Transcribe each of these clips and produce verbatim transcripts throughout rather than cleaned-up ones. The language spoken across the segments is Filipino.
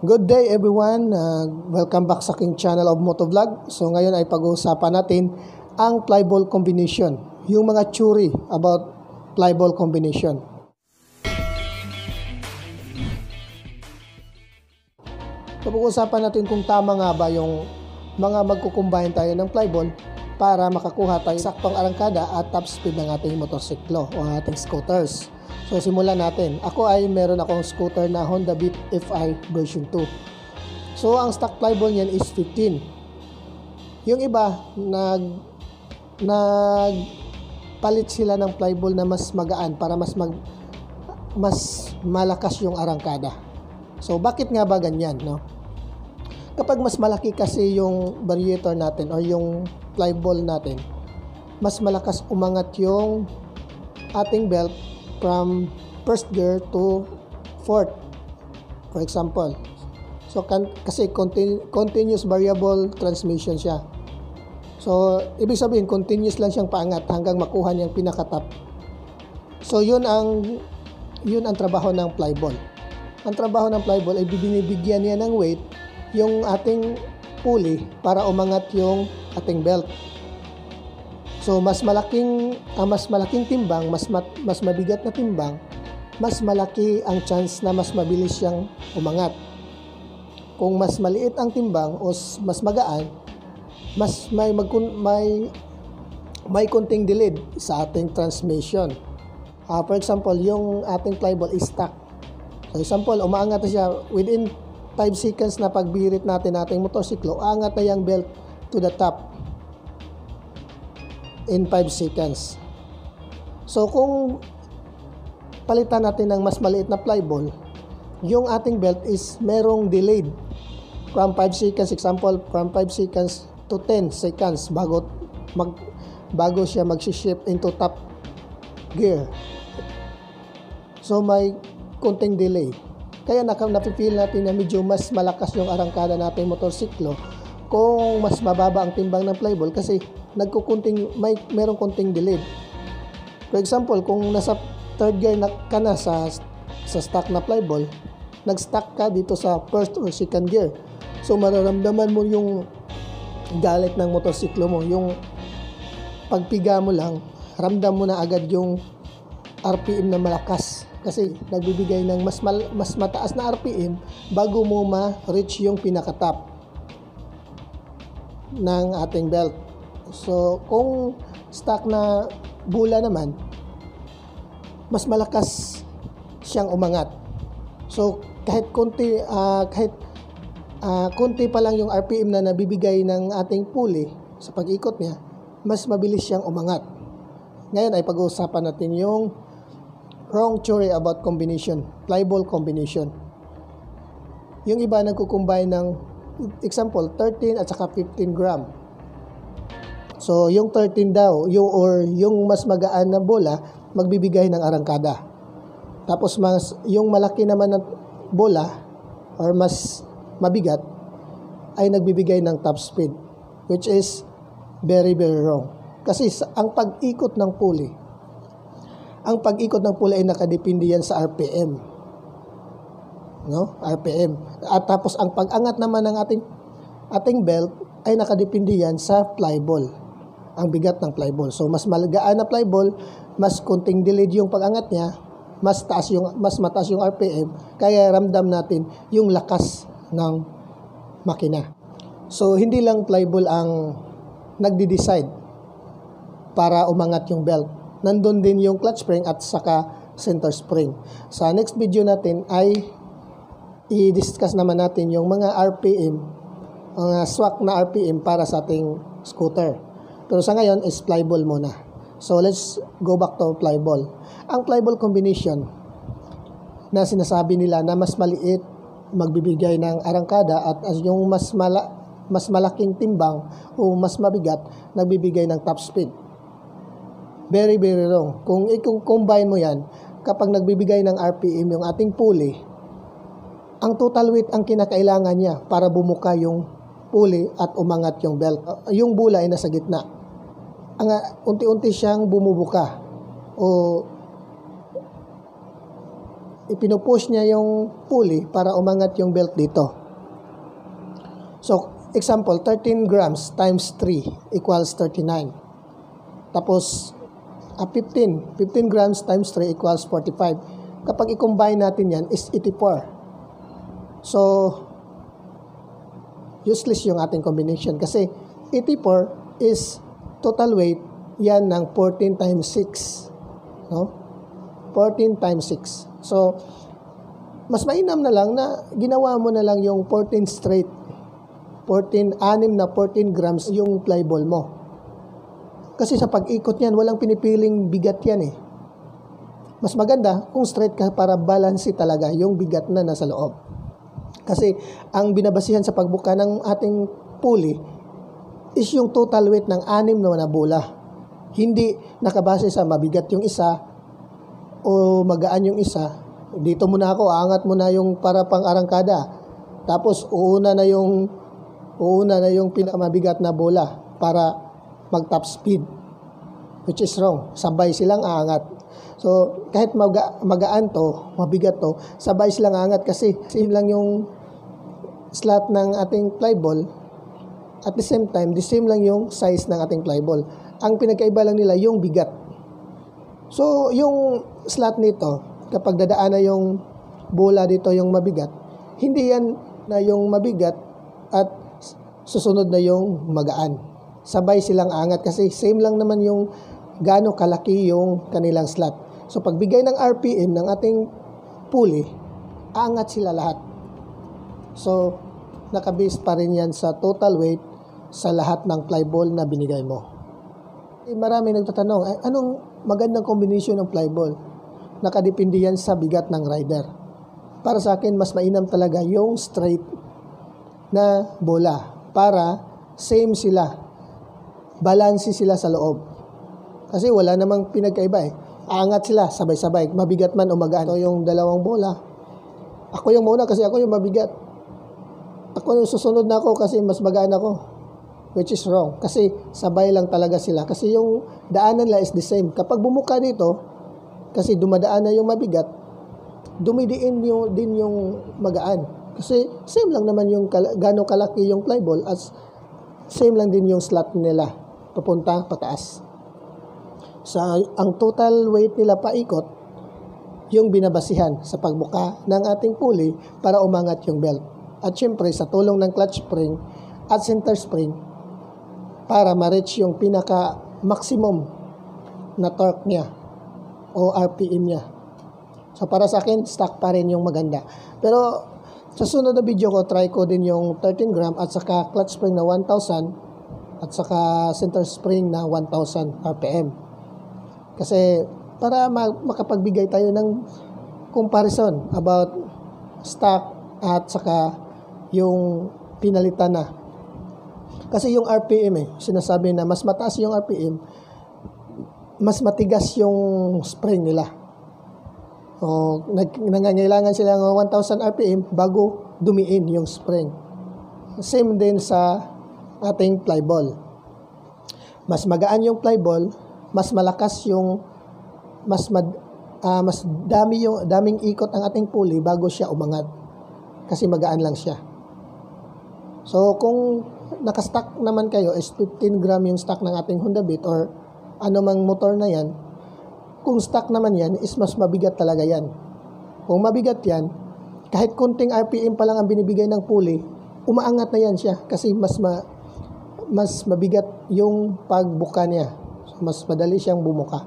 Good day everyone, uh, welcome back sa aking channel of Motovlog. So ngayon ay pag-uusapan natin ang fly ball combination, yung mga theory about fly ball combination. So pag-uusapan natin kung tama nga ba yung mga magkukumbahin tayo ng fly ball para makakuha tayo saktong arangkada at top speed ng ating motorsiklo o ating scooters. So simulan natin. Ako ay meron akong scooter na Honda Beat F I version two. So ang stock fly ball niyan is fifteen. Yung iba nag nag palit sila ng fly ball na mas magaan para mas mag mas malakas yung arangkada. So bakit nga ba ganyan, no? Kapag mas malaki kasi yung variator natin or yung fly ball natin, mas malakas umangat yung ating belt from first gear to fourth, for example. So kan kasi continu continuous variable transmission siya. So ibig sabihin continuous lang siyang paangat hanggang makuha niyang pinaka-top. So yun ang yun ang trabaho ng fly ball. Ang trabaho ng fly ball ay binibigyan niya ng weight yung ating pulley para umangat yung ating belt. So mas malaking ang mas malaking timbang, mas mat, mas mabigat na timbang, mas malaki ang chance na mas mabilis siyang umangat. Kung mas maliit ang timbang o mas magaan, mas may magkun, may may konting delay sa ating transmission. Uh, for example, yung ating fly ball is stuck. For example, umaangat na siya within five seconds na pagbirit natin ating motorsiklo, aangat na yung belt to the top in five seconds. So kung palitan natin ng mas maliit na fly ball, yung ating belt is merong delayed from five seconds, example from five seconds to ten seconds bago mag bago siya mag-shift into top gear. So may konting delay. Kaya napipil natin na medyo mas malakas yung arangkada natin motorsiklo kung mas mababa ang timbang ng fly ball kasi nagkukunting may merong konting delay. For example, kung nasa third gear na ka na sa sa stock na fly ball, nag-stuck ka dito sa first or second gear. So mararamdaman mo yung galit ng motorsiklo mo, yung pagpiga mo lang, ramdam mo na agad yung R P M na malakas kasi nagbibigay ng mas mal, mas mataas na R P M bago mo ma-reach yung pinaka-top ng ating belt. So, kung stock na bula naman, mas malakas siyang umangat. So, kahit konti, uh, kahit uh, konti pa lang yung R P M na nabibigay ng ating pulley sa pag-ikot niya, mas mabilis siyang umangat. Ngayon ay pag-uusapan natin yung wrong theory about combination, fly ball combination. Yung iba nagkukumbine ng, example, thirteen at saka fifteen gram. So, yung thirteen daw, yung or yung mas magaan na bola, magbibigay ng arangkada. Tapos mas yung malaki naman na bola or mas mabigat ay nagbibigay ng top speed, which is very very wrong. Kasi ang pag-ikot ng pulley, ang pag-ikot ng pulley ay nakadepende yan sa R P M. No? R P M. At tapos ang pag-angat naman ng ating ating belt ay nakadepende yan sa fly ball. Ang bigat ng fly ball. So mas malagaan na fly ball, mas konting delayed yung pag-angat niya, mas taas yung mas mataas yung R P M, kaya ramdam natin yung lakas ng makina. So hindi lang fly ball ang nagde-decide para umangat yung belt. Nandun din yung clutch spring at saka center spring. Sa next video natin ay i-discuss naman natin yung mga R P M, mga swak na R P M para sa ating scooter. Pero sa ngayon is fly ball muna. So let's go back to fly ball. Ang fly ball combination na sinasabi nila na mas maliit magbibigay ng arangkada at yung mas mala, mas malaking timbang o mas mabigat nagbibigay ng top speed. Very very wrong. Kung i-combine mo yan, kapag nagbibigay ng R P M yung ating pulley, ang total weight ang kinakailangan niya para bumuka yung pulley at umangat yung belt. Yung bula ay nasa gitna. Ang unti-unti siyang bumubuka o ipinupush niya yung pulley para umangat yung belt dito. So, example, thirteen grams times three equals thirty-nine. Tapos, uh, fifteen. fifteen grams times three equals forty-five. Kapag i-combine natin yan, is eighty-four. So, useless yung ating combination kasi eighty-four is total weight yan ng fourteen times six. No? fourteen times six. So, mas mainam na lang na ginawa mo na lang yung fourteen straight. fourteen, anim na fourteen grams yung fly ball mo. Kasi sa pag-ikot niyan, walang pinipiling bigat yan eh. Mas maganda kung straight ka para balance talaga yung bigat na nasa loob. Kasi ang binabasihan sa pagbuka ng ating pulley is yung total weight ng anim na bola. Hindi nakabase sa mabigat yung isa o magaan yung isa. Dito muna ako, aangat mo na yung para pang arangkada. Tapos uuna na yung uuna na yung pinakamabigat na bola para mag top speed. Which is wrong. Sabay silang aangat. So, kahit maga, magaan to, mabigat to, sabay silang aangat kasi same lang yung slot ng ating fly ball. At the same time, the same lang yung size ng ating fly ball. Ang pinagkaiba lang nila yung bigat. So, yung slot nito, kapag dadaan na yung bola dito yung mabigat, hindi yan na yung mabigat at susunod na yung magaan. Sabay silang angat kasi same lang naman yung gaano kalaki yung kanilang slot. So, pagbigay ng R P M ng ating pulley, angat sila lahat. So, nakabase pa rin yan sa total weight sa lahat ng fly ball na binigay mo. Eh, marami nagtatanong, eh, anong magandang combination ng fly ball? Nakadepende yan sa bigat ng rider. Para sa akin, mas mainam talaga yung straight na bola para same sila. Balansi sila sa loob. Kasi wala namang pinagkaiba eh. Aangat sila, sabay-sabay. Mabigat man o magaan. Ito yung dalawang bola. Ako yung muna kasi ako yung mabigat. Ako yung susunod na ako kasi mas magaan ako. Which is wrong. Kasi sabay lang talaga sila. Kasi yung daanan nila is the same. Kapag bumuka dito, kasi dumadaan na yung mabigat, dumidiin yung, din yung magaan. Kasi same lang naman yung kal- gano'ng kalaki yung fly ball as same lang din yung slot nila. Papunta, pataas. Sa ang total weight nila paikot, yung binabasihan sa pagbuka ng ating pulley para umangat yung belt. At syempre, sa tulong ng clutch spring at center spring, para ma-reach yung pinaka-maximum na torque niya o R P M niya. So, para sa akin, stock pa rin yung maganda. Pero, sa sunod na video ko, try ko din yung thirteen gram at saka clutch spring na one thousand at saka center spring na one thousand R P M. Kasi, para makapagbigay tayo ng comparison about stock at saka yung pinalitan na. Kasi yung R P M eh, sinasabi na mas mataas yung R P M, mas matigas yung spring nila. O, nangangailangan sila ng one thousand R P M bago dumiin yung spring. Same din sa ating fly ball. Mas magaan yung fly ball, mas malakas yung mas mad, uh, mas dami yung daming ikot ang ating pulley bago siya umangat. Kasi magaan lang siya. So, kung naka-stock naman kayo is fifteen gram yung stock ng ating Honda Beat or anumang motor na yan, kung stock naman yan is mas mabigat talaga yan. Kung mabigat yan, kahit kunting R P M pa lang ang binibigay ng pulley, umaangat na yan siya kasi mas ma, mas mabigat yung pagbuka niya. So, mas madali siyang bumuka.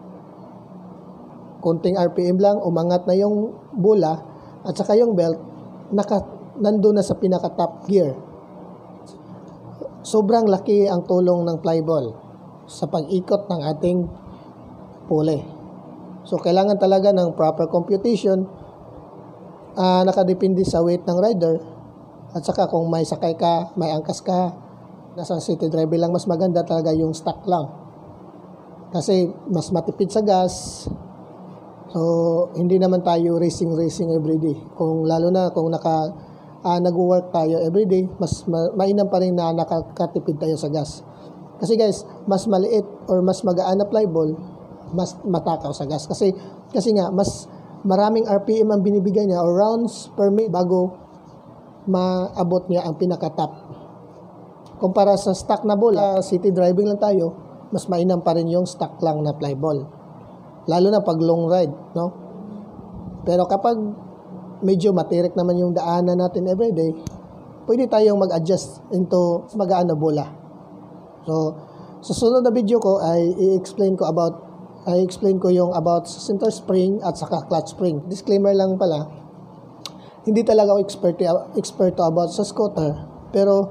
Kunting R P M lang, umangat na yung bola at saka yung belt, naka, nandun na sa pinaka-top gear. Sobrang laki ang tulong ng fly ball sa pag-ikot ng ating pulley. So, kailangan talaga ng proper computation, uh, nakadepende sa weight ng rider, at saka kung may sakay ka, may angkas ka, nasa city driver lang, mas maganda talaga yung stock lang. Kasi mas matipid sa gas. So, hindi naman tayo racing-racing everyday. Kung lalo na kung naka, uh, nag-work tayo everyday, mas ma- mainam pa rin na nakakatipid tayo sa gas. Kasi guys, mas maliit or mas magaan na fly ball, mas matakaw sa gas. Kasi, kasi nga, mas maraming R P M ang binibigay niya or rounds per minute bago maabot niya ang pinaka-top. Kumpara sa stock na bola, city driving lang tayo, mas mainam pa rin yung stock lang na fly ball. Lalo na pag long ride, no? Pero kapag medyo matirik naman yung daanan natin everyday, pwede tayong mag-adjust into magaan na bola. So, sa sunod na video ko ay i-explain ko about I explain ko yung about sa center spring at saka clutch spring. Disclaimer lang pala, hindi talaga ako expert experto about sa scooter, pero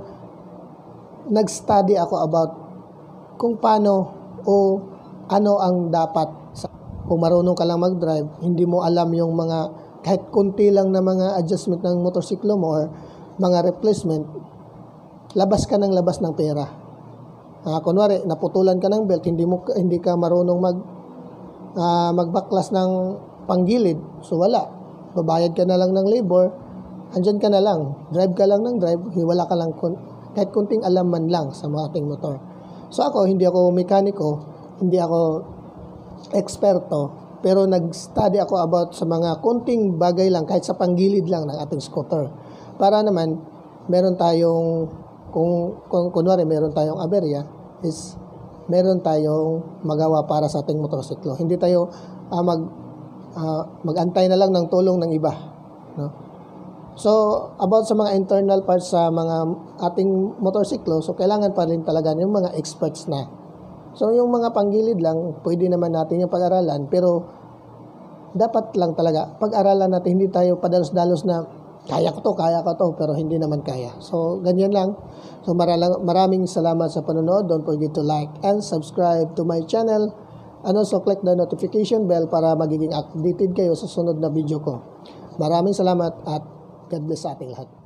nag-study ako about kung paano o ano ang dapat. Kung marunong ka lang mag-drive, hindi mo alam yung mga kahit konti lang na mga adjustment ng motorsiklo mo or mga replacement, labas ka ng labas ng pera. Uh, kunwari, naputulan ka ng belt, hindi mo hindi ka marunong mag uh, magbaklas ng panggilid, so wala. Babayad ka na lang ng labor, andyan ka na lang. Drive ka lang ng drive, wala ka lang kun- kahit kunting alam man lang sa mga ating motor. So ako, hindi ako mekaniko, hindi ako eksperto, pero nag-study ako about sa mga kunting bagay lang, kahit sa panggilid lang ng ating scooter. Para naman, meron tayong, kung, kung kunwari meron tayong aberya, is meron tayong magawa para sa ating motorsiklo. Hindi tayo uh, mag, uh, mag-antay na lang ng tulong ng iba. No? So, about sa mga internal parts sa mga ating motorsiklo, so kailangan pa rin talaga yung mga experts na. So, yung mga panggilid lang, pwede naman natin yung pag-aralan, pero dapat lang talaga, pag-aralan natin, hindi tayo padalos-dalos na kaya ko to, kaya ko to, pero hindi naman kaya. So, ganyan lang. So, maralang, maraming salamat sa panonood. Don't forget to like and subscribe to my channel. And also, click the notification bell para magiging updated kayo sa sunod na video ko. Maraming salamat at God bless sa ating lahat.